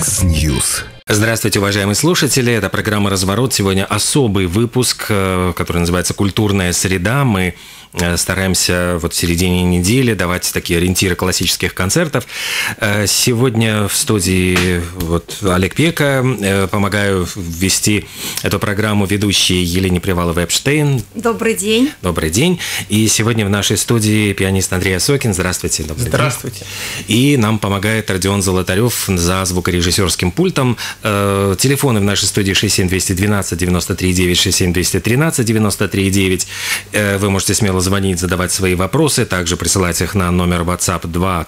Яндекс.Ньюс. Здравствуйте, уважаемые слушатели. Это программа «Разворот». Сегодня особый выпуск, который называется «Культурная среда». Мы стараемся в середине недели давать такие ориентиры классических концертов. Сегодня в студии Олег Пека. Помогаю вести эту программу ведущей Елене Приваловой-Эпштейн. Добрый день. Добрый день. И сегодня в нашей студии пианист Андрей Осокин. Здравствуйте. Добрый Здравствуйте. день. И нам помогает Родион Золотарев за звукорежиссерским пультом. Телефоны в нашей студии 67-212-93-9, 67-213-93-9. Вы можете смело звонить, задавать свои вопросы, также присылать их на номер WhatsApp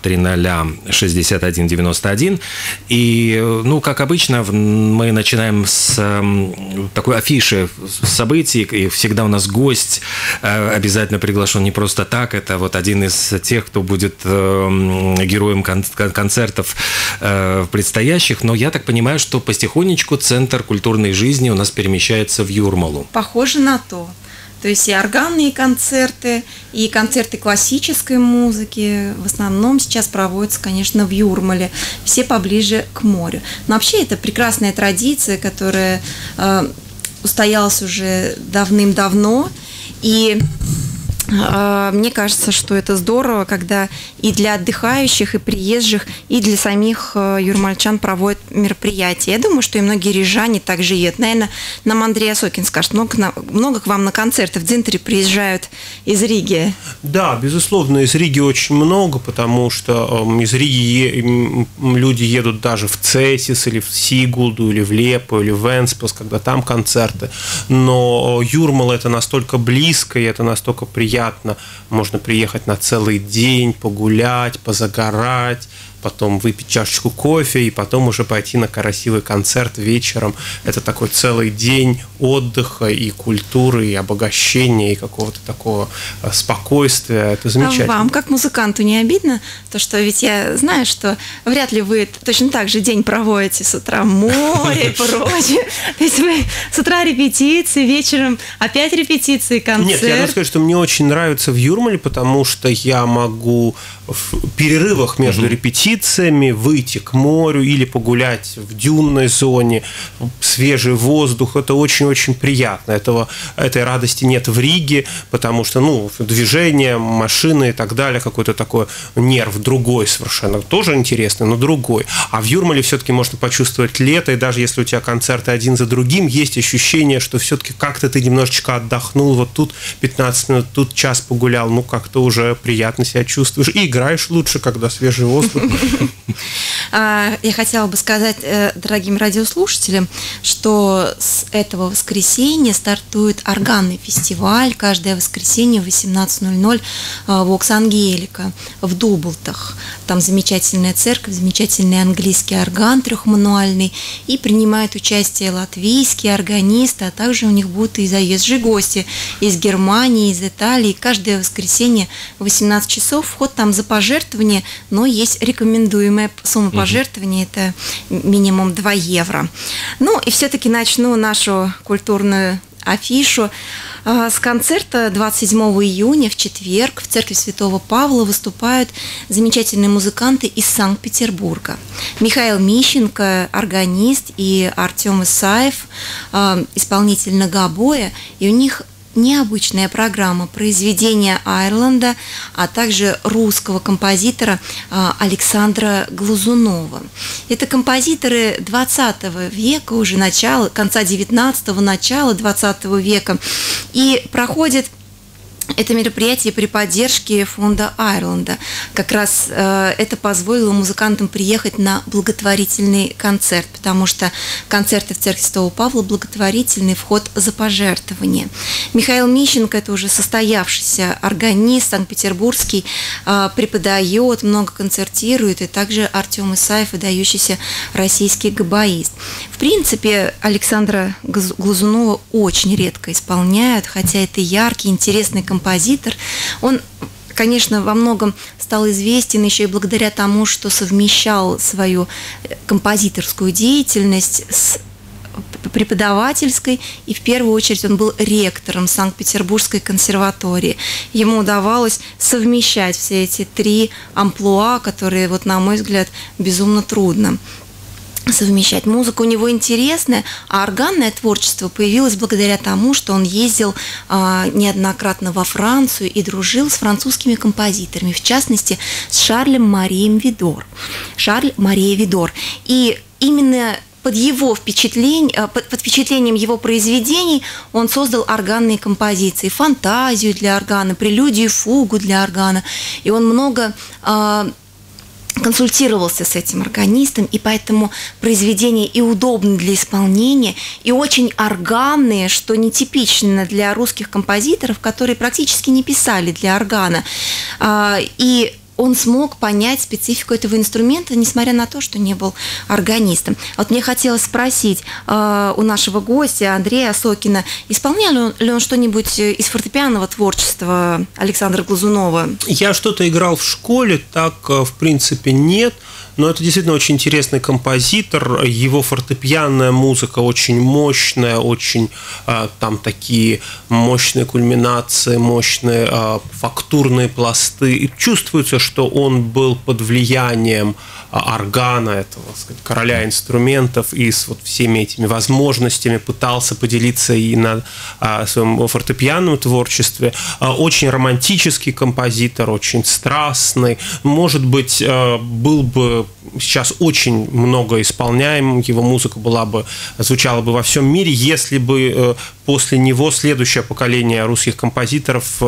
2-300-61-91. И, как обычно, мы начинаем с такой афиши событий, и всегда у нас гость обязательно приглашен не просто так, это один из тех, кто будет героем концертов предстоящих, но я так понимаю, что потихонечку центр культурной жизни у нас перемещается в Юрмалу. Похоже на то. То есть и органные концерты, и концерты классической музыки в основном сейчас проводятся, конечно, в Юрмале, все поближе к морю. Но вообще это прекрасная традиция, которая устоялась уже давным-давно, и мне кажется, что это здорово, когда и для отдыхающих, и приезжих, и для самих юрмальчан проводят мероприятия. Я думаю, что и многие рижане также едут. Наверное, нам Андрей Осокин скажет, много к вам на концерты в центре приезжают из Риги? Да, безусловно, из Риги очень много, потому что из Риги люди едут даже в Цесис, или в Сигулду, или в Лепу, или в Венспилс, когда там концерты. Но Юрмала это настолько близко, и это настолько приятно. Можно приехать на целый день, погулять, позагорать, потом выпить чашечку кофе и потом уже пойти на красивый концерт вечером. Это такой целый день отдыха и культуры, и обогащения, и какого-то такого спокойствия. Это замечательно. А вам, как музыканту, не обидно? То, что ведь я знаю, что вряд ли вы точно так же день проводите с утра море и прочее. То есть вы с утра репетиции, вечером опять репетиции, концерт. Нет, я должен сказать, что мне очень нравится в Юрмале, потому что я могу в перерывах между репетициями выйти к морю или погулять в дюнной зоне, свежий воздух. Это очень-очень приятно. Этой радости нет в Риге, потому что, движение, машины и так далее, какой-то такой нерв другой совершенно. Тоже интересный, но другой. А в Юрмале все-таки можно почувствовать лето, и даже если у тебя концерты один за другим, есть ощущение, что все-таки как-то ты немножечко отдохнул, вот тут 15 минут, тут час погулял, как-то уже приятно себя чувствуешь. И играешь лучше, когда свежий воздух. Я хотела бы сказать дорогим радиослушателям, что с этого воскресенья стартует органный фестиваль. Каждое воскресенье в 18:00 в Окс-Ангелика в Дублтах. Там замечательная церковь, замечательный английский орган трехмануальный, и принимают участие латвийские органисты, а также у них будут и заезжие гости из Германии, из Италии. Каждое воскресенье в 18 часов. Вход там за пожертвование, но есть рекомендуемая сумма пожертвования, это минимум 2 евро. И все-таки начну нашу культурную афишу с концерта 27 июня в четверг в церкви Святого Павла выступают замечательные музыканты из Санкт-Петербурга. Михаил Мищенко, органист, и Артем Исаев, исполнитель на гобое, и у них необычная программа произведения Айрланда, а также русского композитора Александра Глазунова. Это композиторы 20 века, уже конца 19-го, начала 20 века. И проходит это мероприятие при поддержке фонда Айрланда. Как раз это позволило музыкантам приехать на благотворительный концерт, потому что концерты в церкви Святого Павла благотворительный, вход за пожертвование. Михаил Мищенко – это уже состоявшийся органист санкт-петербургский, преподает, много концертирует, и также Артем Исаев, выдающийся российский гобоист. В принципе, Александра Глазунова очень редко исполняют, хотя это яркий, интересный композитор. Он, конечно, во многом стал известен еще и благодаря тому, что совмещал свою композиторскую деятельность с преподавательской, и в первую очередь он был ректором Санкт-Петербургской консерватории. Ему удавалось совмещать все эти три амплуа, которые, вот, на мой взгляд, безумно трудно. совмещать. Музыка у него интересная, а органное творчество появилось благодаря тому, что он ездил неоднократно во Францию и дружил с французскими композиторами, в частности, с Шарлем Марием Видор. Шарль Мария Видор. И именно под впечатлением его произведений он создал органные композиции, фантазию для органа, прелюдию, фугу для органа. И он много консультировался с этим органистом, и поэтому произведения и удобны для исполнения, и очень органные, что нетипично для русских композиторов, которые практически не писали для органа. И он смог понять специфику этого инструмента, несмотря на то, что не был органистом. Вот мне хотелось спросить у нашего гостя Андрея Осокина, исполнял ли он что-нибудь из фортепианного творчества Александра Глазунова? Я что-то играл в школе, так, в принципе, нет. Но это действительно очень интересный композитор. Его фортепианная музыка очень мощная, очень там такие мощные кульминации, мощные фактурные пласты. И чувствуется, что он был под влиянием органа, этого, так сказать, короля инструментов, и с вот всеми этими возможностями пытался поделиться и на своем фортепианном творчестве. Очень романтический композитор, очень страстный. Может быть, был бы сейчас очень много исполняем, его музыка звучала бы во всем мире, если бы после него следующее поколение русских композиторов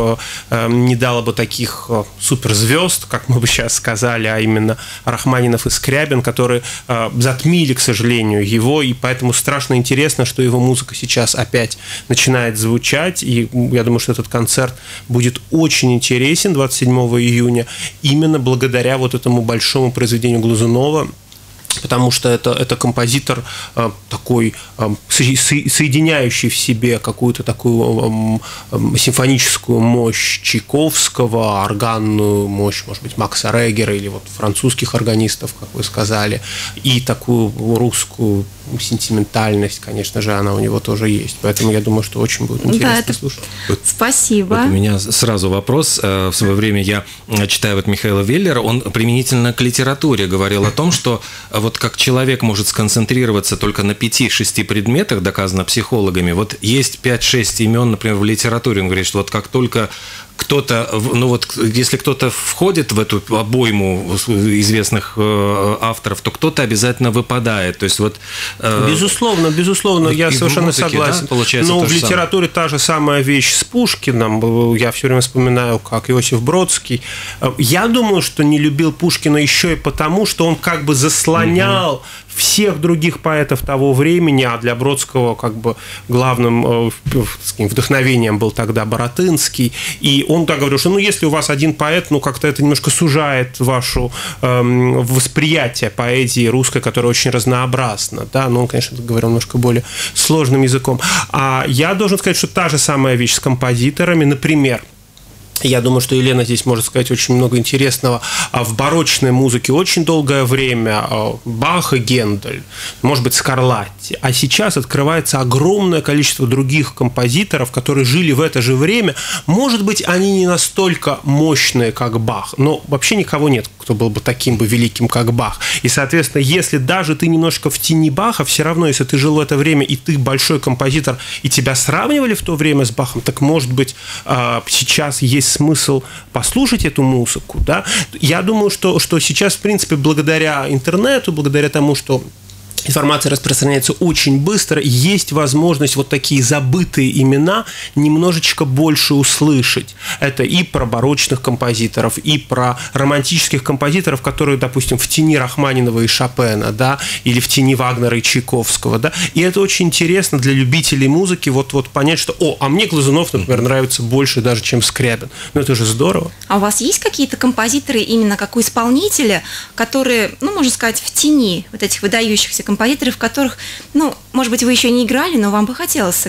не дало бы таких суперзвезд, как мы бы сейчас сказали, а именно Рахманинов и Скрябин, которые затмили, к сожалению, его, и поэтому страшно интересно, что его музыка сейчас опять начинает звучать, и я думаю, что этот концерт будет очень интересен 27 июня, именно благодаря вот этому большому произведению Глазунова, потому что это композитор такой, соединяющий в себе какую-то такую симфоническую мощь Чайковского, органную мощь, может быть, Макса Регера или вот французских органистов, как вы сказали, и такую русскую сентиментальность, конечно же, она у него тоже есть. Поэтому я думаю, что очень будет интересно слушать. Спасибо. Вот у меня сразу вопрос. В свое время я читаю вот Михаила Веллера, он применительно к литературе говорил о том, что вот как человек может сконцентрироваться только на 5-6 предметах, доказано психологами, вот есть 5-6 имен, например, в литературе, он говорит, что вот как только кто-то, ну вот, если кто-то входит в эту обойму известных авторов, то кто-то обязательно выпадает. То есть вот, безусловно, я совершенно музыке, согласен. Да, но в литературе та же самая вещь с Пушкиным. Я все время вспоминаю, как Иосиф Бродский. Я думаю, что не любил Пушкина еще и потому, что он как бы заслонял всех других поэтов того времени, а для Бродского как бы главным вдохновением был тогда Баратынский, и он так говорил, что если у вас один поэт, как-то это немножко сужает ваше восприятие поэзии русской, которая очень разнообразна, да, но он, конечно, говорил немножко более сложным языком. А я должен сказать, что та же самая вещь с композиторами, например, я думаю, что Елена здесь может сказать очень много интересного. В барочной музыке очень долгое время Бах и Гендель, может быть, Скарлатти. А сейчас открывается огромное количество других композиторов, которые жили в это же время. Может быть, они не настолько мощные, как Бах, но вообще никого нет, кто был бы таким бы великим, как Бах. И, соответственно, если даже ты немножко в тени Баха, все равно, если ты жил в это время, и ты большой композитор, и тебя сравнивали в то время с Бахом, так, может быть, сейчас есть смысл послушать эту музыку, да? Я думаю, что сейчас, в принципе, благодаря интернету, благодаря тому, что информация распространяется очень быстро, есть возможность вот такие забытые имена немножечко больше услышать. Это и про барочных композиторов, и про романтических композиторов, которые, допустим, в тени Рахманинова и Шопена, да, или в тени Вагнера и Чайковского, да, и это очень интересно для любителей музыки вот понять, что, а мне Глазунов, например, нравится больше даже, чем Скрябин. Ну, это же здорово. А у вас есть какие-то композиторы именно как у исполнителя, которые, можно сказать, в тени вот этих выдающихся композиторов, которых, может быть, вы еще не играли, но вам бы хотелось сыграть?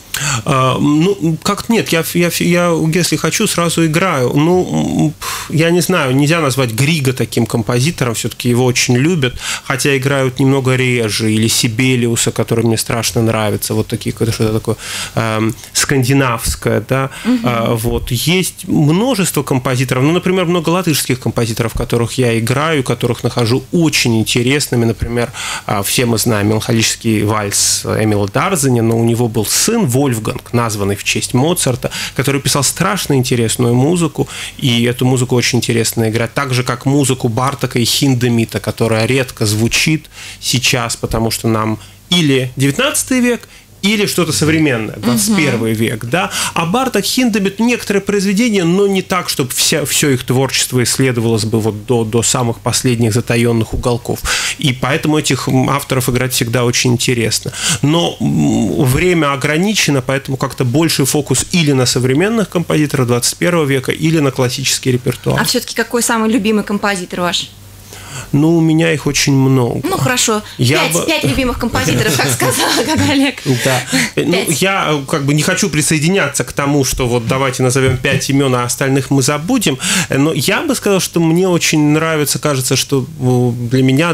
Ну, как нет, я, если хочу, сразу играю. Ну, я не знаю, нельзя назвать Грига таким композитором, все-таки его очень любят, хотя играют немного реже, или Сибелиуса, который мне страшно нравится, вот такие, что-то такое скандинавское, да, вот. Есть множество композиторов, ну, например, много латышских композиторов, которых я играю, которых нахожу очень интересными, например, все мы знаем меланхолический вальс Эмила Дарзани, но у него был сын Вольфганг, названный в честь Моцарта, который писал страшно интересную музыку, и эту музыку очень интересно играть, так же, как музыку Бартока и Хиндемита, которая редко звучит сейчас, потому что нам или 19 век, или что-то современное, 21 век, да. А Барток, Хиндемит, некоторые произведения, но не так, чтобы все их творчество исследовалось бы вот до самых последних затаенных уголков. И поэтому этих авторов играть всегда очень интересно. Но время ограничено, поэтому как-то больший фокус или на современных композиторов 21 века, или на классический репертуар. А все-таки какой самый любимый композитор ваш? Ну, у меня их очень много. Ну, хорошо. Пять любимых композиторов, как сказал Олег. Да. Ну, я как бы не хочу присоединяться к тому, что вот давайте назовем 5 имен, а остальных мы забудем. Но я бы сказал, что мне очень нравится, кажется, что для меня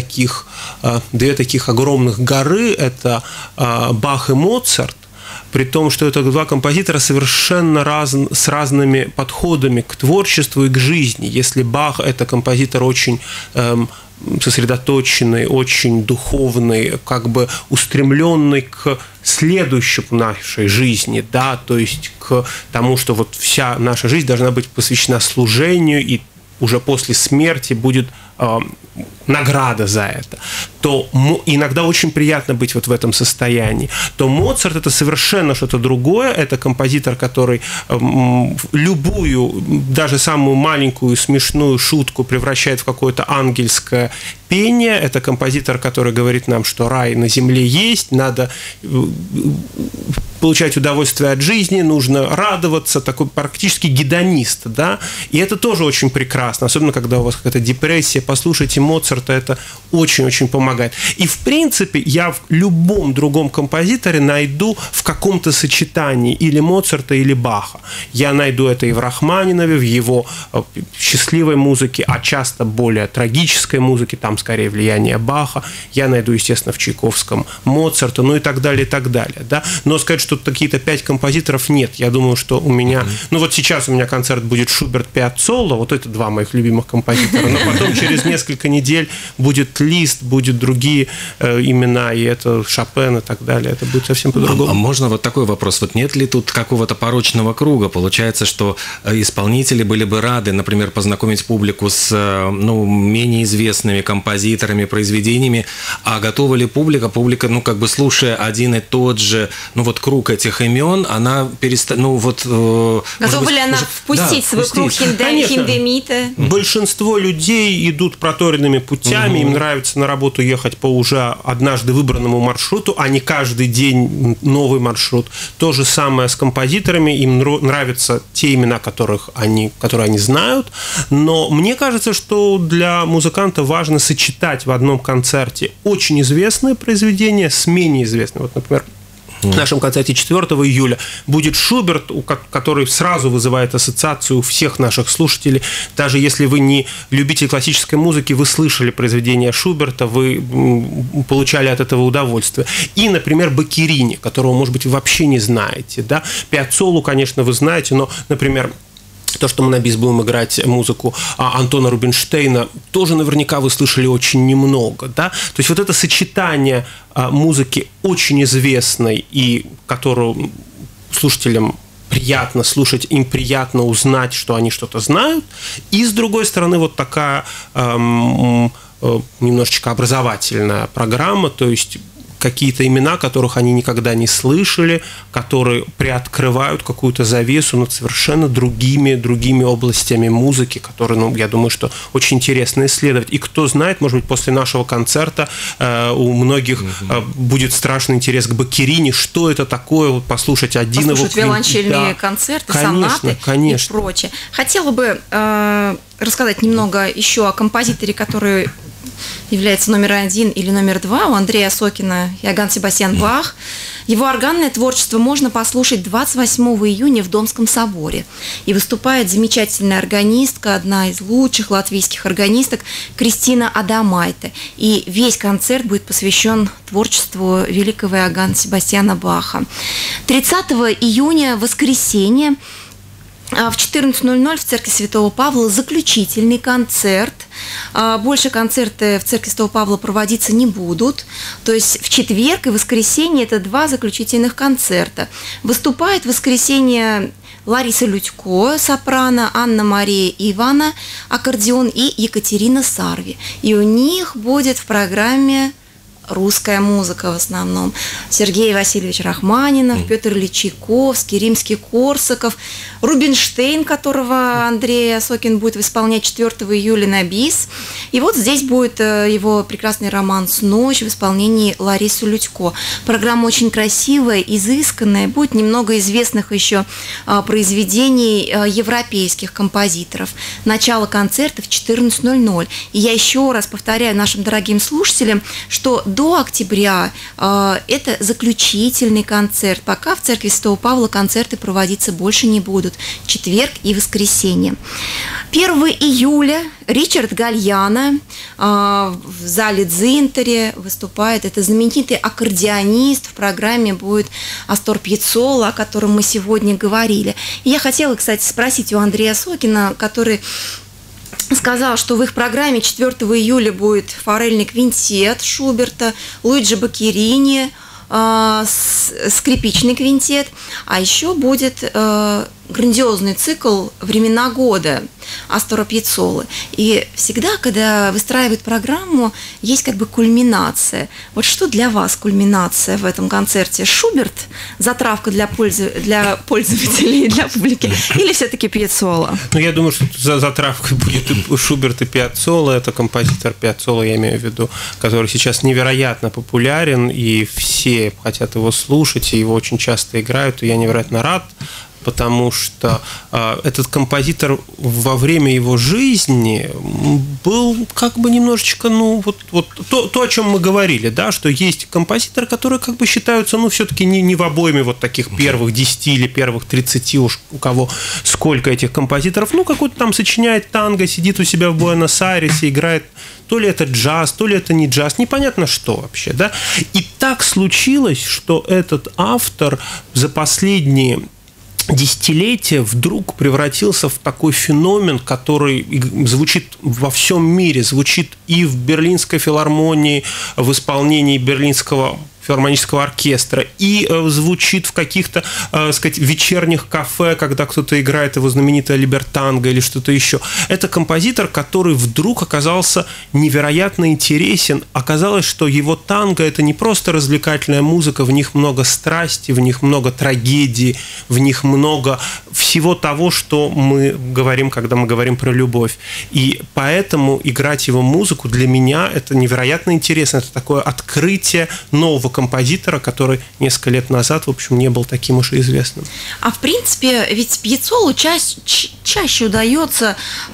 две таких огромных горы – это Бах и Моцарт. При том, что это два композитора совершенно с разными подходами к творчеству и к жизни. Если Бах – это композитор очень сосредоточенный, очень духовный, как бы устремленный к следующему нашей жизни, да, то есть к тому, что вот вся наша жизнь должна быть посвящена служению, и уже после смерти будет награда за это, то иногда очень приятно быть вот в этом состоянии. То Моцарт – это совершенно что-то другое, это композитор, который любую, даже самую маленькую смешную шутку превращает в какое-то ангельское пение, это композитор, который говорит нам, что рай на земле есть, надо получать удовольствие от жизни, нужно радоваться, такой практически гедонист, да, и это тоже очень прекрасно, особенно когда у вас какая-то депрессия, послушайте Моцарта, это очень-очень помогает. И, в принципе, я в любом другом композиторе найду в каком-то сочетании или Моцарта, или Баха. Я найду это и в Рахманинове, в его счастливой музыке, а часто более трагической музыке, там скорее влияние Баха. Я найду, естественно, в Чайковском Моцарта, ну и так далее, и так далее. Да? Но сказать, что какие-то 5 композиторов нет. Я думаю, что у меня... Ну вот сейчас у меня концерт будет Шуберт, Пиаццолла, вот это 2 моих любимых композитора. Но потом через несколько недель будет Лист, будут другие имена, и это Шопен и так далее. Это будет совсем по-другому. А можно вот такой вопрос? Вот нет ли тут какого-то порочного круга? Получается, что исполнители были бы рады, например, познакомить публику с менее известными композиторами, произведениями, а готова ли публика, как бы слушая один и тот же, круг этих имен, она готова ли она впустить в свой круг Хиндемита? Большинство людей идут проторенными путями, им нравится на работу ехать по уже однажды выбранному маршруту, а не каждый день новый маршрут. То же самое с композиторами, им нравятся те имена, которые они знают, но мне кажется, что для музыканта важно сочетать в одном концерте очень известные произведения с менее известными. Вот, например, в нашем концерте 4 июля будет Шуберт, который сразу вызывает ассоциацию у всех наших слушателей. Даже если вы не любитель классической музыки, вы слышали произведения Шуберта, вы получали от этого удовольствие. И, например, Боккерини, которого, может быть, вы вообще не знаете. Да? Пиаццоллу, конечно, вы знаете, но, например, то, что мы на бис будем играть музыку Антона Рубинштейна, тоже наверняка вы слышали очень немного. Да? То есть вот это сочетание музыки очень известной и которую слушателям приятно слушать, им приятно узнать, что они что-то знают, и с другой стороны вот такая немножечко образовательная программа, то есть какие-то имена, которых они никогда не слышали, которые приоткрывают какую-то завесу над совершенно другими областями музыки, которые, я думаю, что очень интересно исследовать. И кто знает, может быть, после нашего концерта у многих будет страшный интерес к Боккерини, что это такое, послушать один послушать его виолончельные концерты, сонаты и прочее. Хотела бы рассказать немного еще о композиторе, который является номер 1 или номер 2 у Андрея Осокина, Иоганн Себастьян Бах. Его органное творчество можно послушать 28 июня в Домском соборе. И выступает замечательная органистка, одна из лучших латвийских органисток, Кристина Адамайте. И весь концерт будет посвящен творчеству великого Иоганна Себастьяна Баха. 30 июня, воскресенье, в 14:00 в церкви Святого Павла заключительный концерт. Больше концерты в церкви Святого Павла проводиться не будут. То есть в четверг и воскресенье это 2 заключительных концерта. Выступает в воскресенье Лариса Людько, сопрано, Анна-Мария Ивана, аккордеон, и Екатерина Сарви. И у них будет в программе русская музыка в основном. Сергей Васильевич Рахманинов, Петр Ильич Чайковский, Римский-Корсаков, Рубинштейн, которого Андрей Осокин будет исполнять 4 июля на бис. И вот здесь будет его прекрасный романс «Ночь» в исполнении Ларисы Людько. Программа очень красивая, изысканная, будет немного известных еще произведений европейских композиторов. Начало концерта в 14:00. И я еще раз повторяю нашим дорогим слушателям, что до октября это заключительный концерт. Пока в церкви Святого Павла концерты проводиться больше не будут. Четверг и воскресенье. 1 июля Ричард Гальяно в зале Дзинтере выступает. Это знаменитый аккордеонист. В программе будет Астор Пьяццола, о котором мы сегодня говорили. И я хотела, кстати, спросить у Андрея Осокина, который сказал, что в их программе 4 июля будет форельный квинтет Шуберта, Луиджи Баккерини, скрипичный квинтет, а еще будет грандиозный цикл «Времена года» Астора Пьяццолы. И всегда, когда выстраивают программу, есть как бы кульминация. Вот что для вас кульминация в этом концерте? Шуберт, затравка для пользователей, для публики, или все-таки Пьяццола? Ну, я думаю, что за затравкой будет и Шуберт, и Пьяццола. Это композитор Пьяццола, я имею в виду, который сейчас невероятно популярен, и все хотят его слушать, и его очень часто играют, и я невероятно рад, потому что этот композитор во время его жизни был как бы немножечко, то, о чем мы говорили, да, что есть композиторы, которые как бы считаются, все-таки не в обойме вот таких первых 10 или первых 30, уж у кого сколько этих композиторов, какой-то там сочиняет танго, сидит у себя в Буэнос-Айресе, играет, то ли это джаз, то ли это не джаз, непонятно что вообще, да. И так случилось, что этот автор за последние десятилетия вдруг превратился в такой феномен, который звучит во всем мире, звучит и в Берлинской филармонии, в исполнении Берлинского филармонического оркестра, и звучит в каких-то, вечерних кафе, когда кто-то играет его знаменитое либертанго или что-то еще. Это композитор, который вдруг оказался невероятно интересен. Оказалось, что его танго – это не просто развлекательная музыка, в них много страсти, в них много трагедии, в них много всего того, что мы говорим, когда мы говорим про любовь. И поэтому играть его музыку для меня – это невероятно интересно. Это такое открытие нового композитора, который несколько лет назад, в общем, не был таким уж и известным. А в принципе, ведь Пьяццолу чаще удается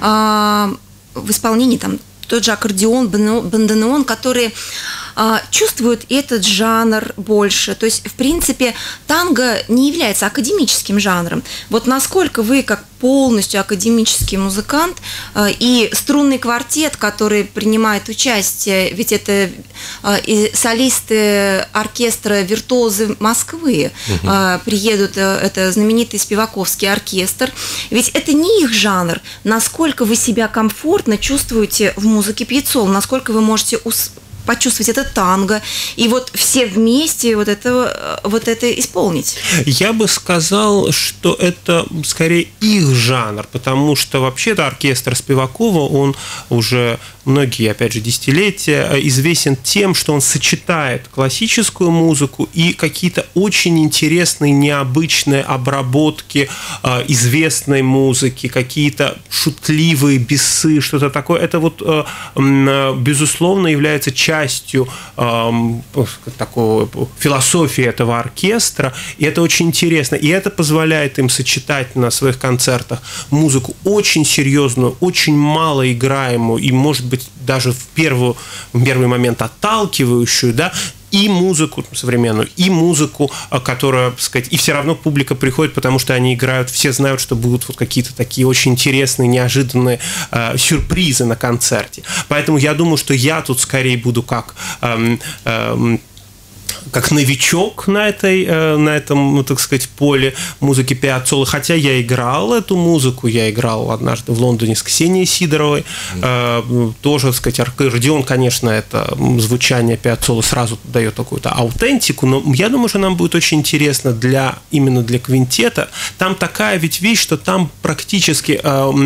в исполнении тот же аккордеон, бандонеон, которые чувствуют этот жанр больше. То есть, в принципе, танго не является академическим жанром. Вот насколько вы, как полностью академический музыкант, и струнный квартет, который принимает участие, ведь это и солисты оркестра «Виртуозы Москвы» приедут, это знаменитый Спиваковский оркестр, ведь это не их жанр. Насколько вы себя комфортно чувствуете в музыке Пьяццолы, насколько вы можете почувствовать это танго, и вот все вместе вот это исполнить? Я бы сказал, что это скорее их жанр, потому что вообще-то оркестр Спивакова, он уже многие, опять же, десятилетия известен тем, что он сочетает классическую музыку и какие-то очень интересные, необычные обработки известной музыки, какие-то шутливые бесы, что-то такое. Это безусловно, является частью частью такой философии этого оркестра, и это очень интересно. И это позволяет им сочетать на своих концертах музыку очень серьезную, очень мало играемую и, может быть, даже в первый момент отталкивающую, да, и музыку современную, и музыку, которая, так сказать, и все равно публика приходит, потому что они играют, все знают, что будут вот какие-то такие очень интересные, неожиданные сюрпризы на концерте. Поэтому я думаю, что я тут скорее буду как новичок на этом, так сказать, поле музыки Пиаццолы, хотя я играл эту музыку, я играл однажды в Лондоне с Ксенией Сидоровой, тоже, так сказать, аккордеон, конечно, это звучание Пиаццолы сразу дает какую-то аутентику, но я думаю, что нам будет очень интересно именно для квинтета. Там такая ведь вещь, что там практически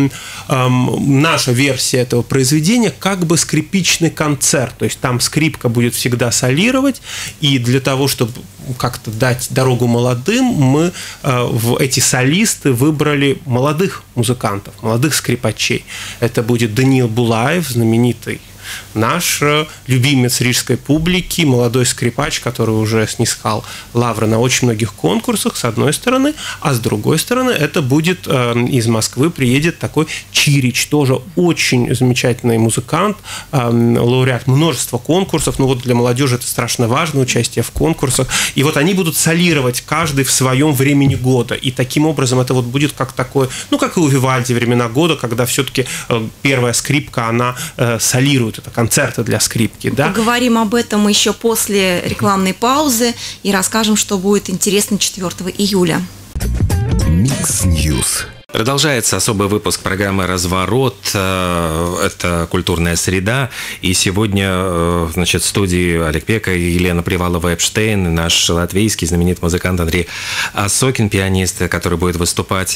наша версия этого произведения как бы скрипичный концерт, то есть там скрипка будет всегда солировать, и для того, чтобы как-то дать дорогу молодым, мы эти солисты выбрали молодых музыкантов, молодых скрипачей. Это будет Даниил Булаев, знаменитый наш любимец рижской публики, молодой скрипач, который уже снискал лавры на очень многих конкурсах, с одной стороны, а с другой стороны, это будет из Москвы приедет такой Чирич, тоже очень замечательный музыкант, лауреат множества конкурсов, но вот для молодежи это страшно важно, участие в конкурсах, и вот они будут солировать каждый в своем времени года, и таким образом это вот будет как такой, как и у Вивальди времена года, когда все-таки первая скрипка, она солирует, это концерты для скрипки, да? Поговорим об этом еще после рекламной паузы и расскажем, что будет интересно 4 июля. Микс Ньюс. Продолжается особый выпуск программы «Разворот». Это «Культурная среда». И сегодня, значит, в студии Олег Пека и Елена Привалова-Эпштейн, наш латвийский знаменитый музыкант Андрей Осокин, пианист, который будет выступать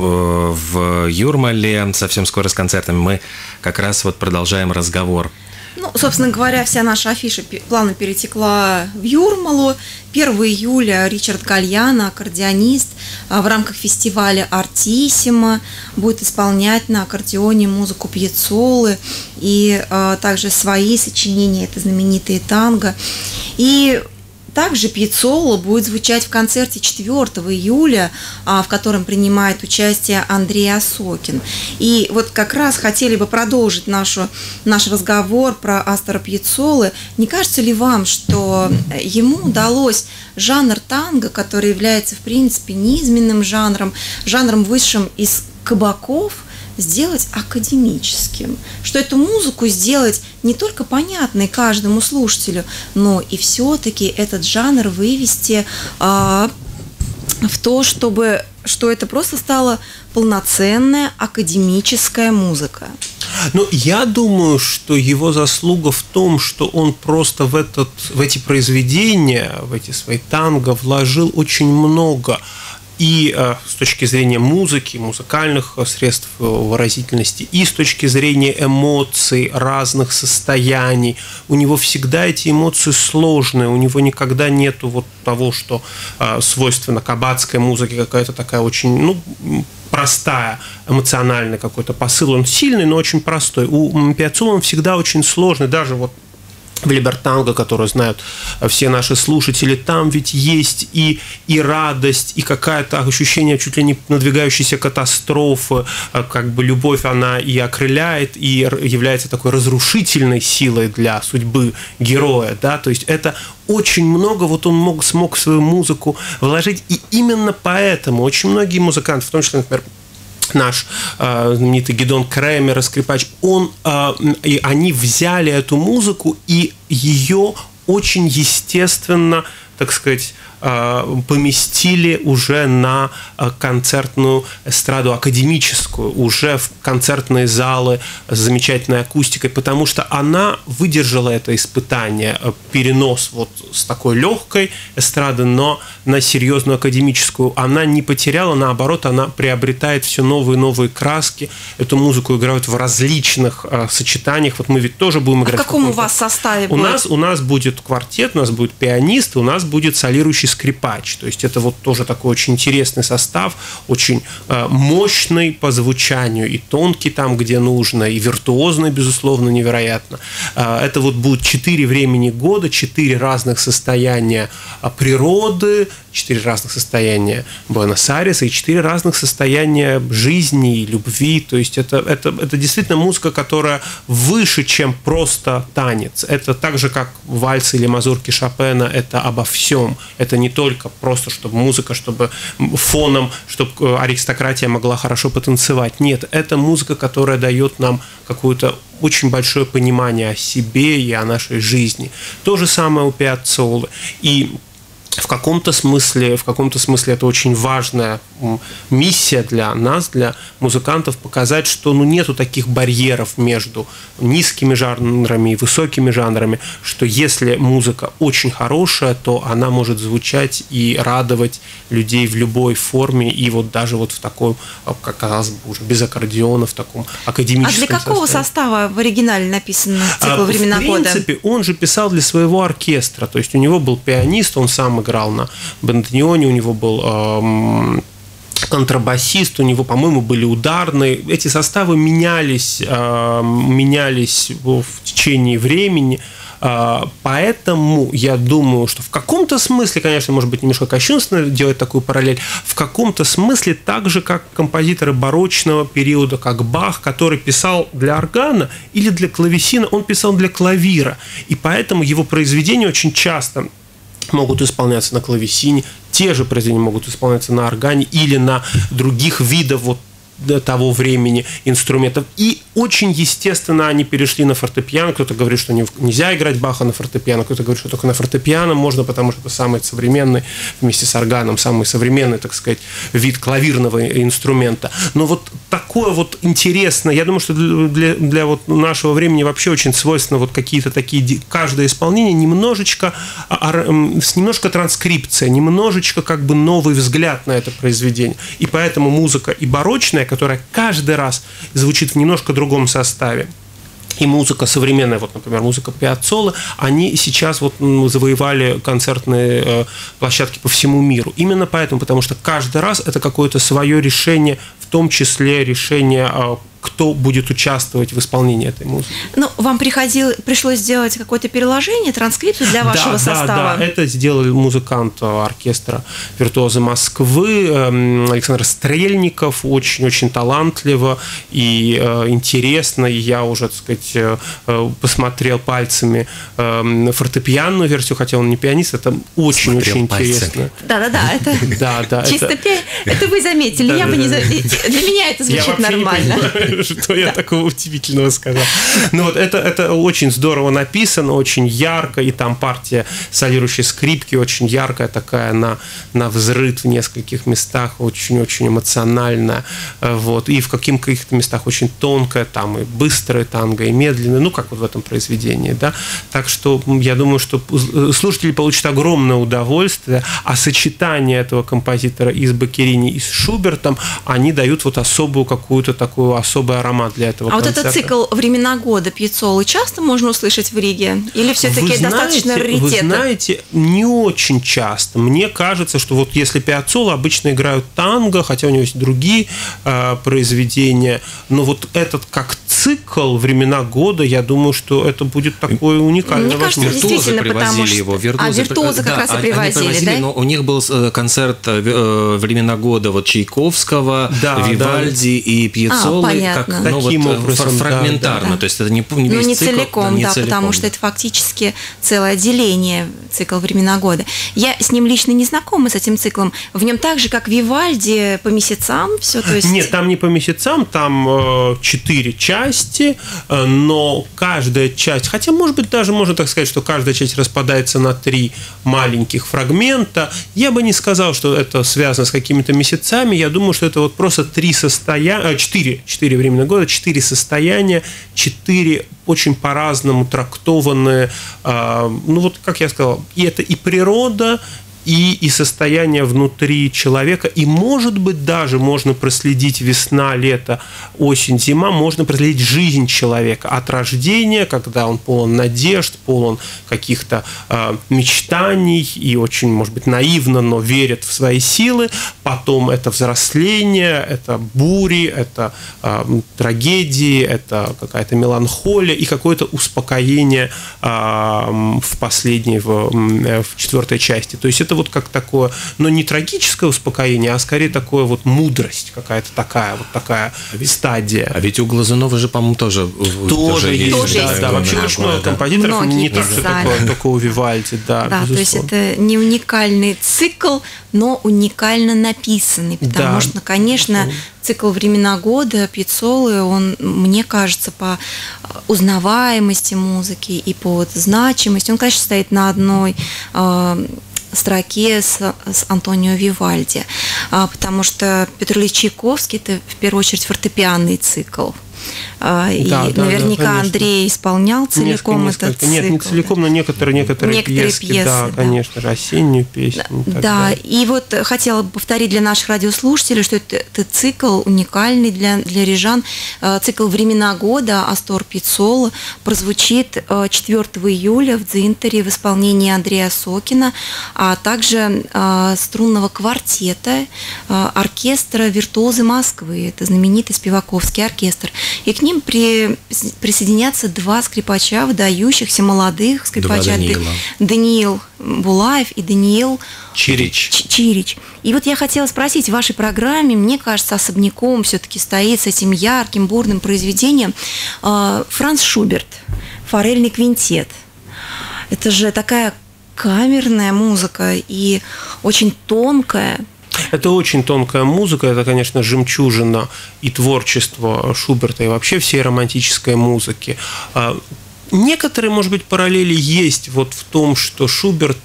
в Юрмале совсем скоро с концертами. Мы как раз вот продолжаем разговор. Собственно говоря, вся наша афиша плавно перетекла в Юрмалу. 1 июля Ричард Гальяно, аккордеонист, в рамках фестиваля «Артиссимо» будет исполнять на аккордеоне музыку Пьяццолы и также свои сочинения, это знаменитые танго. И также Пьяццола будет звучать в концерте 4 июля, в котором принимает участие Андрей Осокин. И вот как раз хотели бы продолжить наш разговор про Астора Пьяццолы. Не кажется ли вам, что ему удалось жанр танго, который является, в принципе, низменным жанром высшим из кабаков, сделать академическим, что эту музыку сделать не только понятной каждому слушателю, но и все-таки этот жанр вывести в то, что это просто стала полноценная академическая музыка? Я думаю, что его заслуга в том, что он просто в эти произведения, в эти свои танго вложил очень много. И с точки зрения музыки, музыкальных средств выразительности, и с точки зрения эмоций, разных состояний. У него всегда эти эмоции сложные, у него никогда нету вот того, что свойственно кабацкой музыке, какая-то такая очень, простая, эмоциональный какой-то посыл. Он сильный, но очень простой. У Пьяццолы он всегда очень сложный, даже вот в либертанго, которую знают все наши слушатели, там ведь есть и радость, и какое-то ощущение чуть ли не надвигающейся катастрофы, как бы любовь, она и окрыляет, и является такой разрушительной силой для судьбы героя, да, то есть это очень много, вот он смог в свою музыку вложить, и именно поэтому очень многие музыканты, в том числе, например, наш знаменитый Гидон Кремер, скрипач, они взяли эту музыку и ее очень естественно, так сказать, поместили уже на концертную эстраду академическую, уже в концертные залы с замечательной акустикой, потому что она выдержала это испытание, перенос вот с такой легкой эстрады, но на серьезную академическую. Она не потеряла, наоборот, она приобретает все новые и новые краски. Эту музыку играют в различных сочетаниях. Вот мы ведь тоже будем играть. В каком у вас составе будет? У нас будет квартет, у нас будет пианист, у нас будет солирующий скрипач. То есть это вот тоже такой очень интересный состав, очень мощный по звучанию, и тонкий там, где нужно, и виртуозный, безусловно, невероятно. Это вот будет 4 времени года, 4 разных состояния природы, 4 разных состояния Буэнос-Айреса и 4 разных состояния жизни и любви. То есть это действительно музыка, которая выше, чем просто танец. Это так же, как вальсы или мазурки Шопена, это обо всем. Это не только просто, чтобы музыка, чтобы фоном, чтобы аристократия могла хорошо потанцевать. Нет, это музыка, которая дает нам какое-то очень большое понимание о себе и о нашей жизни. То же самое у Пиаццолы. И в каком-то смысле это очень важная миссия для нас, для музыкантов, показать, что нету таких барьеров между низкими жанрами и высокими жанрами, что если музыка очень хорошая, то она может звучать и радовать людей в любой форме, и вот даже вот в таком, как казалось бы, уже без аккордеона, в таком академическом составе. А для какого состава в оригинале написан цикл «Времена года»? В принципе, он же писал для своего оркестра, то есть у него был пианист, он сам играл на бандонеоне, у него был контрабасист, у него, по-моему, были ударные. Эти составы менялись в течение времени. Поэтому я думаю, что в каком-то смысле, конечно, может быть, немножко кощунственно делать такую параллель, в каком-то смысле так же, как композиторы барочного периода, как Бах, который писал для органа или для клавесина, он писал для клавира. И поэтому его произведения очень часто могут исполняться на клавесине, те же произведения могут исполняться на органе или на других видах вот того времени инструментов. И очень естественно они перешли на фортепиано. Кто-то говорит, что нельзя играть Баха на фортепиано, кто-то говорит, что только на фортепиано можно, потому что это самый современный, вместе с органом, самый современный, так сказать, вид клавирного инструмента. Но вот такое вот интересное, я думаю, что для вот нашего времени вообще очень свойственно вот какие-то такие, каждое исполнение немножечко, с немножко транскрипция, немножечко как бы новый взгляд на это произведение. И поэтому музыка и барочная, которая каждый раз звучит в немножко другом составе, и музыка современная, вот, например, музыка Пиаццолы, они сейчас вот завоевали концертные площадки по всему миру. Именно поэтому, потому что каждый раз это какое-то свое решение, в том числе решение, кто будет участвовать в исполнении этой музыки. Ну, вам пришлось сделать какое-то переложение, транскрипцию для вашего состава? Да, это сделали музыкант оркестра «Виртуозы Москвы» Александр Стрельников, очень-очень талантливо и интересно. И я уже, так сказать, посмотрел пальцами фортепианную версию, хотя он не пианист, это очень-очень интересно. Да, это чисто это вы заметили, я бы не заметила. Для меня это звучит нормально. Что я такого удивительного сказал. Ну вот это очень здорово написано, очень ярко, и там партия солирующей скрипки очень яркая такая, на взрыв в нескольких местах, очень-очень эмоциональная, вот, и в каких-то местах очень тонкая, там и быстрая танго, и медленная, ну как вот в этом произведении, да. Так что я думаю, что слушатели получат огромное удовольствие, а сочетание этого композитора и с Боккерини, и с Шубертом, они дают вот особую какую-то такую особый аромат для этого концерта. Вот этот цикл «Времена года» Пиаццолы часто можно услышать в Риге? Или все-таки достаточно раритета? Вы знаете, не очень часто. Мне кажется, что вот если Пиаццола обычно играют танго, хотя у него есть другие произведения, но вот этот как цикл «Времена года», я думаю, что это будет такое уникальное. Мне кажется, действительно, потому что... его. Виртуозы как раз и привозили, да? Но у них был концерт «Времена года» вот Чайковского, Вивальди и Пиаццолы. Как, таким образом, фрагментарно, да. То есть это не весь цикл, целиком, да, потому что это фактически целое отделение, цикл «Времена года». Я с ним лично не знакома, с этим циклом. В нем так же, как Вивальди, по месяцам все, то есть... Нет, там не по месяцам, там 4 части, но каждая часть, хотя, может быть, даже можно так сказать, что каждая часть распадается на 3 маленьких фрагмента. Я бы не сказал, что это связано с какими-то месяцами, я думаю, что это вот просто 4 времена года, 4 состояния, 4 очень по-разному трактованные, ну вот, как я сказал, и это и природа, и состояние внутри человека, и, может быть, даже можно проследить весна, лето, осень, зима, можно проследить жизнь человека от рождения, когда он полон надежд, полон каких-то мечтаний и очень, может быть, наивно, но верит в свои силы, потом это взросление, это бури, это трагедии, это какая-то меланхолия и какое-то успокоение в последней, в четвертой части. То есть это вот как такое, но не трагическое успокоение, а скорее такое вот мудрость, какая-то такая вот такая стадия. А ведь у Глазунова же, по-моему, тоже есть. Тоже есть. Да, вообще очень много композиторов, не так, что только у Вивальди, да, то есть это не уникальный цикл, но уникально написанный, потому что, конечно, цикл «Времена года» Пиццолы, он, мне кажется, по узнаваемости музыки и по вот значимости, он, конечно, стоит на одной строке с Антонио Вивальди, потому что Петр Ильич Чайковский – это в первую очередь фортепианный цикл. И наверняка Андрей исполнял целиком этот цикл. Нет, не целиком, но некоторые пьесы, да, конечно же, осеннюю песню. Да, и вот хотела бы повторить для наших радиослушателей, что это цикл уникальный для рижан. Цикл «Времена года» Астор Пиццола прозвучит 4 июля в Дзинтере в исполнении Андрея Сокина, а также струнного квартета оркестра «Виртуозы Москвы». Это знаменитый Спиваковский оркестр. И к ним присоединятся два скрипача, выдающихся молодых скрипача. Даниил Булаев и Даниил Чирич. И вот я хотела спросить, в вашей программе, мне кажется, особняком все-таки стоит с этим ярким, бурным произведением Франц Шуберт, «Форельный квинтет». Это же такая камерная музыка и очень тонкая. Это очень тонкая музыка, это, конечно, жемчужина и творчество Шуберта, и вообще всей романтической музыки. Некоторые, может быть, параллели есть вот в том, что Шуберт,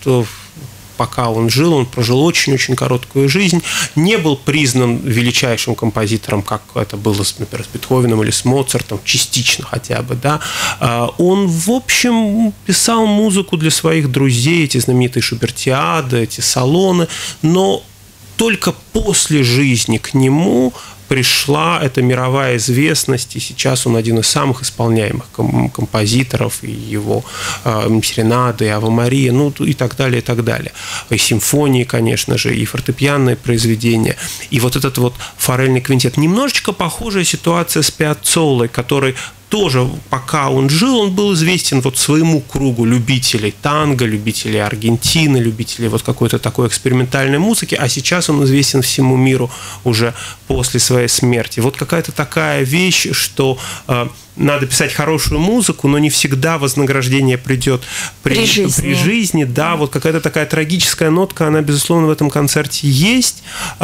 пока он жил, он прожил очень-очень короткую жизнь, не был признан величайшим композитором, как это было, например, с Бетховеном или с Моцартом, частично хотя бы, да. Он, в общем, писал музыку для своих друзей, эти знаменитые шубертиады, эти салоны, но только после жизни к нему пришла эта мировая известность, и сейчас он один из самых исполняемых композиторов, и его серенады, и Ава Мария, ну и так далее, и так далее. И симфонии, конечно же, и фортепианные произведения. И вот этот вот «Форельный квинтет». Немножечко похожая ситуация с Пиаццоллой, который тоже, пока он жил, он был известен вот своему кругу любителей танго, любителей Аргентины, любителей вот какой-то такой экспериментальной музыки, а сейчас он известен всему миру уже после своей смерти. Вот какая-то такая вещь, что надо писать хорошую музыку, но не всегда вознаграждение придет при жизни. Да, вот какая-то такая трагическая нотка, она, безусловно, в этом концерте есть.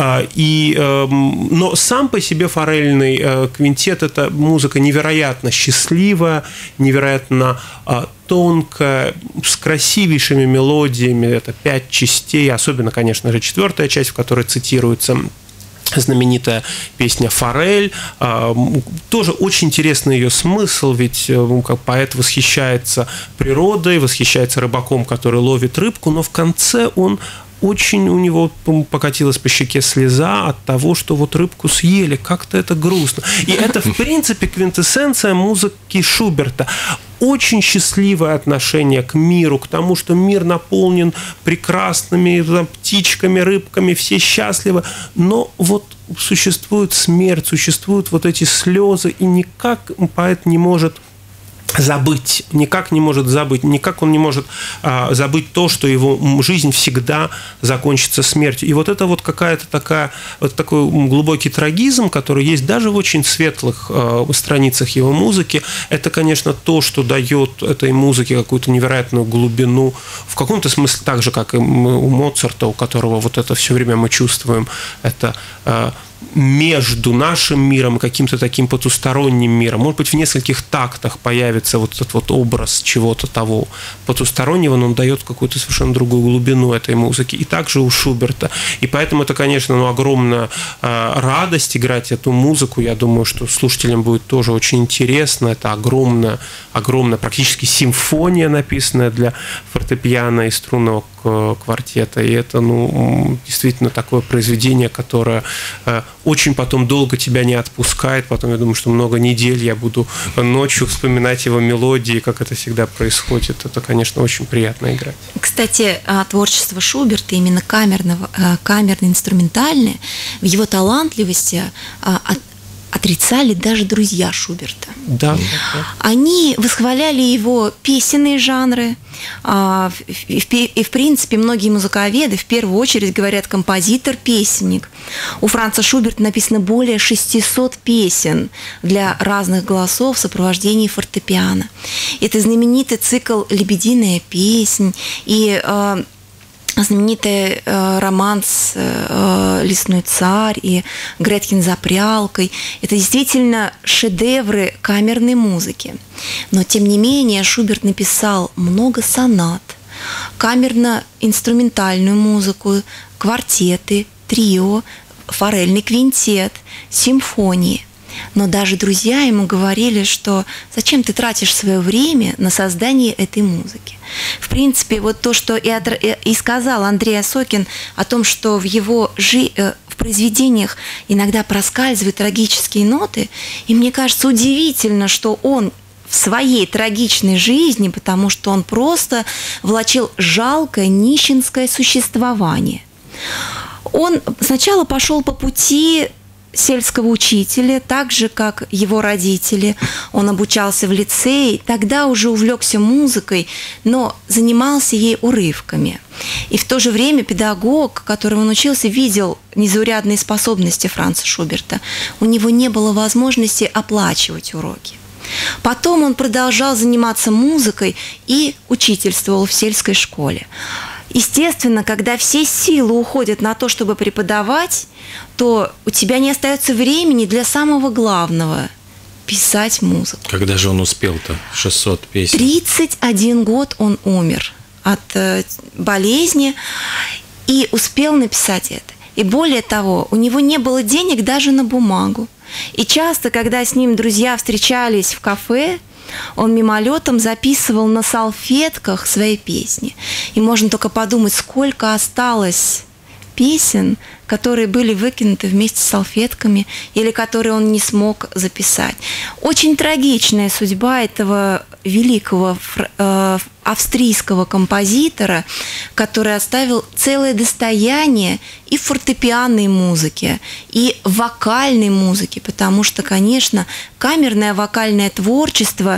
Но сам по себе «Форельный квинтет» – это музыка невероятно счастливая, невероятно тонкая, с красивейшими мелодиями. Это 5 частей, особенно, конечно же, 4-я часть, в которой цитируется знаменитая песня «Форель». Тоже очень интересный ее смысл, ведь как поэт восхищается природой, восхищается рыбаком, который ловит рыбку, но в конце он очень, у него покатилась по щеке слеза от того, что вот рыбку съели, как-то это грустно. И это, в принципе, квинтэссенция музыки Шуберта. Очень счастливое отношение к миру, к тому, что мир наполнен прекрасными птичками, рыбками, все счастливы, но вот существует смерть, существуют вот эти слезы, и никак поэт не может забыть, никак он не может забыть то, что его жизнь всегда закончится смертью. И вот это вот какая-то такая, вот такой глубокий трагизм, который есть даже в очень светлых страницах его музыки, это, конечно, то, что дает этой музыке какую-то невероятную глубину, в каком-то смысле так же, как и у Моцарта, у которого вот это все время мы чувствуем, это между нашим миром и каким-то таким потусторонним миром. Может быть, в нескольких тактах появится вот этот вот образ чего-то того потустороннего, но он дает какую-то совершенно другую глубину этой музыки. И также у Шуберта. И поэтому это, конечно, огромная радость играть эту музыку. Я думаю, что слушателям будет тоже очень интересно. Это огромная практически симфония, написанная для фортепиано и струнного квартета. И это, действительно такое произведение, которое очень потом долго тебя не отпускает. Потом, я думаю, что много недель я буду ночью вспоминать его мелодии, как это всегда происходит. Это, конечно, очень приятно играть. Кстати, творчество Шуберта, именно камерно-инструментальное, в его талантливости отрицали даже друзья Шуберта. Да. Они восхваляли его песенные жанры, и, в принципе, многие музыковеды в первую очередь говорят композитор-песенник. У Франца Шуберта написано более 600 песен для разных голосов в сопровождении фортепиано. Это знаменитый цикл «Лебединая песнь» и знаменитый романс «Лесной царь» и «Гретхен за прялкой». Это действительно шедевры камерной музыки. Но, тем не менее, Шуберт написал много сонат, камерно-инструментальную музыку, квартеты, трио, форельный квинтет, симфонии. Но даже друзья ему говорили, что зачем ты тратишь свое время на создание этой музыки. В принципе, вот то, что и сказал Андрей Осокин о том, что в произведениях иногда проскальзывают трагические ноты, и мне кажется удивительно, что он в своей трагичной жизни, потому что он просто влачил жалкое нищенское существование. Он сначала пошел по пути сельского учителя, так же, как его родители. Он обучался в лицее, тогда уже увлекся музыкой, но занимался ей урывками. И в то же время педагог, которому он учился, видел незаурядные способности Франца Шуберта. У него не было возможности оплачивать уроки. Потом он продолжал заниматься музыкой и учительствовал в сельской школе. Естественно, когда все силы уходят на то, чтобы преподавать, то у тебя не остается времени для самого главного – писать музыку. Когда же он успел-то? 600 песен. 31 год он умер от болезни и успел написать это. И более того, у него не было денег даже на бумагу. И часто, когда с ним друзья встречались в кафе, он мимолетом записывал на салфетках свои песни. И можно только подумать, сколько осталось песен, которые были выкинуты вместе с салфетками или которые он не смог записать. Очень трагичная судьба этого великого австрийского композитора, который оставил целое достояние и в фортепианной музыке, и в вокальной музыке, потому что, конечно, камерное вокальное творчество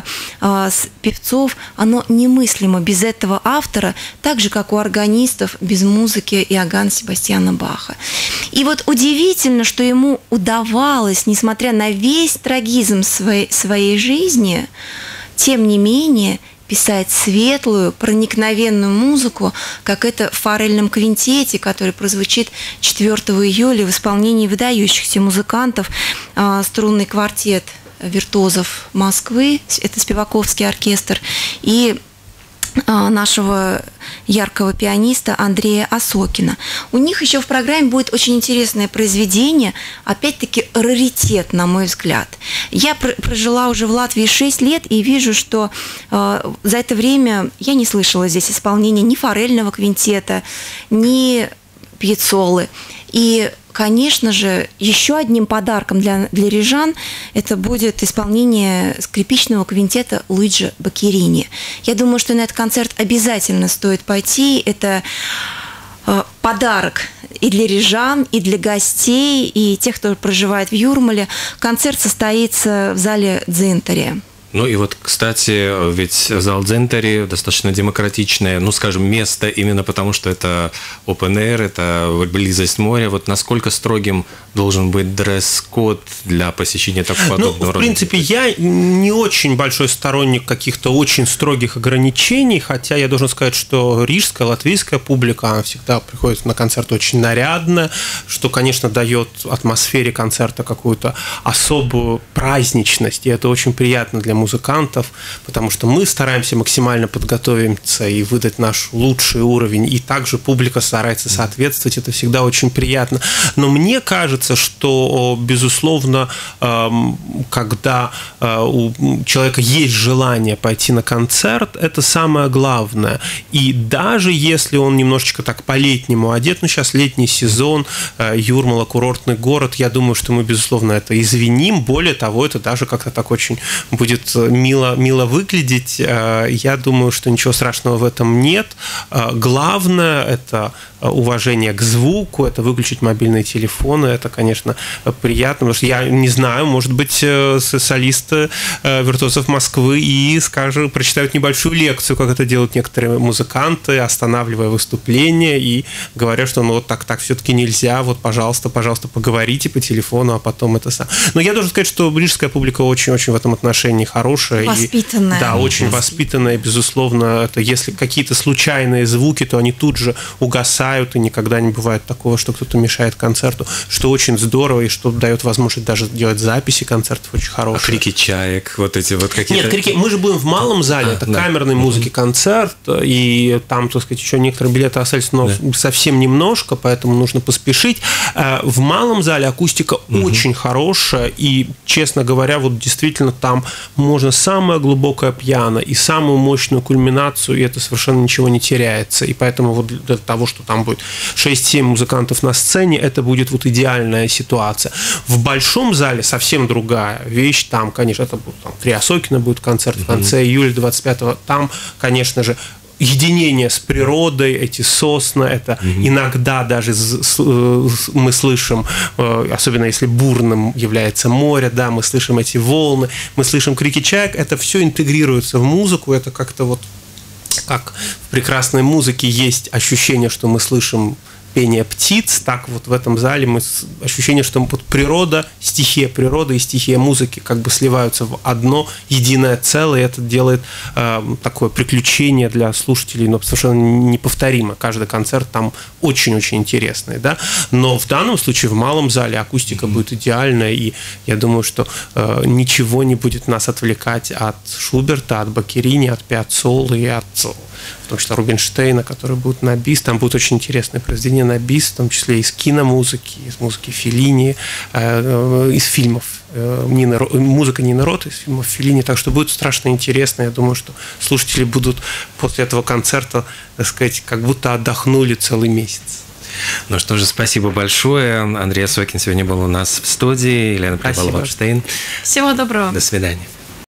певцов, оно немыслимо без этого автора, так же, как у органистов без музыки Иоганна Себастьяна Баха. И вот удивительно, что ему удавалось, несмотря на весь трагизм своей жизни, тем не менее, писать светлую, проникновенную музыку, как это в форельном квинтете, который прозвучит 4 июля в исполнении выдающихся музыкантов, струнный квартет виртуозов Москвы, это Спиваковский оркестр, и нашего яркого пианиста Андрея Осокина. У них еще в программе будет очень интересное произведение, опять-таки раритет, на мой взгляд. Я прожила уже в Латвии 6 лет и вижу, что за это время я не слышала здесь исполнения ни форельного квинтета, ни пьеццолы. И, конечно же, еще одним подарком для рижан это будет исполнение скрипичного квинтета Луиджи Баккерини. Я думаю, что на этот концерт обязательно стоит пойти. Это подарок и для рижан, и для гостей, и тех, кто проживает в Юрмале. Концерт состоится в зале Дзинтари. Ну и вот, кстати, ведь зал Дзинтари достаточно демократичное, ну, скажем, место именно потому, что это open air, это близость моря. Вот насколько строгим должен быть дресс-код для посещения такого подобного рода? В принципе, я не очень большой сторонник каких-то очень строгих ограничений, хотя я должен сказать, что рижская, латвийская публика, она всегда приходит на концерт очень нарядно, что, конечно, дает атмосфере концерта какую-то особую праздничность, и это очень приятно для музыкантов, потому что мы стараемся максимально подготовиться и выдать наш лучший уровень, и также публика старается соответствовать, это всегда очень приятно. Но мне кажется, что, безусловно, когда у человека есть желание пойти на концерт, это самое главное. И даже если он немножечко так по-летнему одет, ну, сейчас летний сезон, Юрмала, курортный город, я думаю, что мы, безусловно, это извиним. Более того, это даже как-то так очень будет мило выглядеть. Я думаю, что ничего страшного в этом нет. Главное – это уважение к звуку, это выключить мобильные телефоны. Это, конечно, приятно, потому что я не знаю, может быть, солисты виртуозов Москвы и, скажем, прочитают небольшую лекцию, как это делают некоторые музыканты, останавливая выступление и говоря, что ну вот так все-таки нельзя, вот, пожалуйста, поговорите по телефону, а потом это сам. Но я должен сказать, что рижская публика очень-очень в этом отношении хорошая. Воспитанная. Да, очень воспитанная, безусловно. Это если какие-то случайные звуки, то они тут же угасают, и никогда не бывает такого, что кто-то мешает концерту, что очень здорово, и что дает возможность даже делать записи концертов очень хорошие. А крики чаек, вот эти вот какие-то... Нет, крики... Мы же будем в малом зале, это камерной музыки концерт, и там, так сказать, еще некоторые билеты остались, но совсем немножко, поэтому нужно поспешить. В малом зале акустика очень хорошая, и, честно говоря, вот действительно там можно самое глубокое пиано и самую мощную кульминацию, и это совершенно ничего не теряется. И поэтому вот для того, что там будет 6-7 музыкантов на сцене, это будет вот идеальная ситуация. В большом зале совсем другая вещь. Там, конечно, это будет там, 3 Осокина будет концерт в конце июля 25-го. Там, конечно же, единение с природой, эти сосны, это иногда даже мы слышим, особенно если бурным является море, да, мы слышим эти волны, мы слышим крики чаек, это все интегрируется в музыку, это как-то вот, как в прекрасной музыке есть ощущение, что мы слышим пение птиц, так вот в этом зале мы ощущение, что вот природа, стихия природы и стихия музыки как бы сливаются в одно единое целое, и это делает такое приключение для слушателей, но совершенно неповторимо. Каждый концерт там очень-очень интересный, да, но в данном случае в малом зале акустика будет идеальная, и я думаю, что ничего не будет нас отвлекать от Шуберта, от Баккерини, от Пиаццоллы и от... в том числе Рубинштейна, который будет на бис. Там будут очень интересные произведения на бис, в том числе из киномузыки, из музыки Феллини, из фильмов. Музыка Нины Рот из фильмов Феллини. Так что будет страшно интересно. Я думаю, что слушатели будут после этого концерта, так сказать, как будто отдохнули целый месяц. Ну что же, спасибо большое. Андрей Осокин сегодня был у нас в студии. Елена Прибалова-Штейн. Всего доброго. До свидания.